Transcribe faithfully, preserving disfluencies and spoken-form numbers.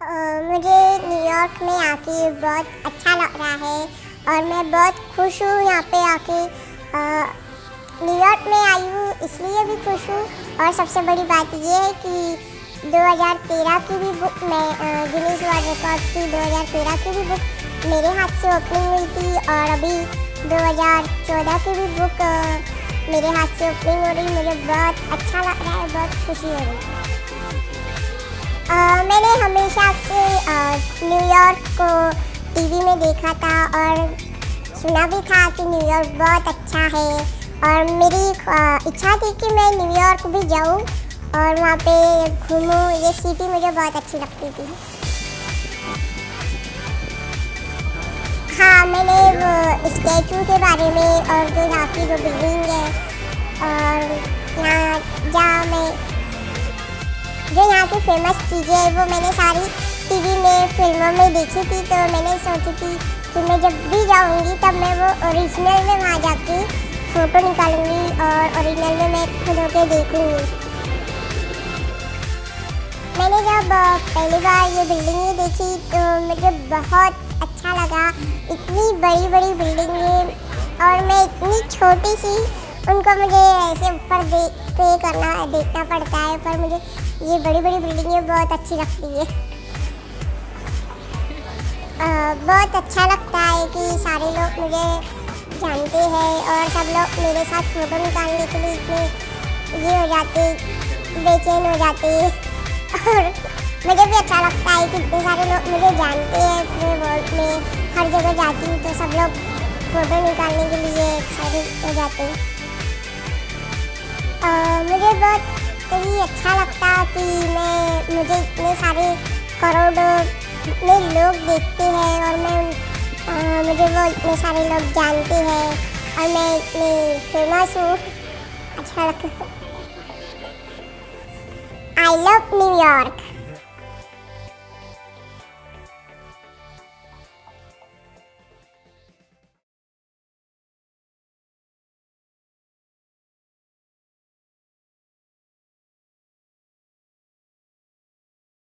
अ, मुझे न्यूयॉर्क में आके बहुत अच्छा लग रहा है और मैं बहुत खुश हूँ यहाँ पे आके। न्यूयॉर्क में आई हूँ इसलिए भी खुश हूँ और सबसे बड़ी बात ये है कि दो हज़ार तेरह की भी बुक मैं गिनीज वर्ल्ड रिकॉर्ड की दो हज़ार तेरह की भी बुक मेरे हाथ से ओपनिंग हुई थी और अभी दो हज़ार चौदह की भी बुक मेरे हाथ से ओपनिंग हो रही। मुझे बहुत अच्छा लग रहा है, बहुत खुशी हो रही है। Uh, मैंने हमेशा से न्यूयॉर्क को टीवी में देखा था और सुना भी था कि न्यूयॉर्क बहुत अच्छा है और मेरी इच्छा थी कि मैं न्यूयॉर्क भी जाऊं और वहाँ पे घूमूं। ये सिटी मुझे बहुत अच्छी लगती थी। हाँ, मैंने वो स्टैचू के बारे में और जो यहाँ की जो बिल्डिंग है और यहाँ जहाँ मैं जो यहाँ की फेमस चीज़ें हैं वो मैंने सारी टीवी में फिल्मों में देखी थी। तो मैंने सोची थी कि मैं जब भी जाऊँगी तब मैं वो ओरिजिनल में वहाँ जाके फ़ोटो निकालूंगी और ओरिजिनल में मैं खुद होकर देखूँगी। मैंने जब पहली बार ये बिल्डिंग ही देखी तो मुझे बहुत अच्छा लगा। इतनी बड़ी बड़ी बिल्डिंग है और मैं इतनी छोटी सी, उनको मुझे ऐसे ऊपर देख पे करना देखना पड़ता है, पर मुझे ये बड़ी बड़ी बिल्डिंगें बहुत अच्छी लगती है। आ, बहुत अच्छा लगता है कि सारे लोग मुझे जानते हैं और सब लोग मेरे साथ फ़ोटो निकालने के लिए इतने ये हो जाते, बेचैन हो जाते और मुझे भी अच्छा लगता है कि इतने सारे लोग मुझे जानते हैं। पूरे वर्ल्ड में हर जगह जाती हूँ तो सब लोग फ़ोटो निकालने के लिए एक्साइटेड हो जाते हैं। मुझे बहुत ही अच्छा लगता कि मैं मुझे इतने सारे करोड़ों में लोग देखते हैं और मैं आ, मुझे वो इतने सारे लोग जानते हैं और मैं इतनी फेमस हूँ। अच्छा लगता है। I love New York.